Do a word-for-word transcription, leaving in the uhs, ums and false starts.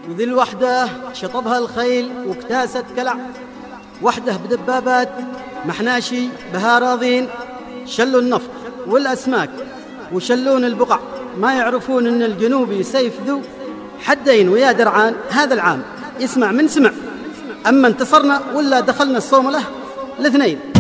وذي الوحدة شطبها الخيل واكتاست كلع، وحده بدبابات محناشي بها راضين، شلوا النفط والأسماك وشلون البقع، ما يعرفون أن الجنوبي سيف ذو حدين ويا درعان. هذا العام يسمع من سمع، أما انتصرنا ولا دخلنا الصوملة الاثنين.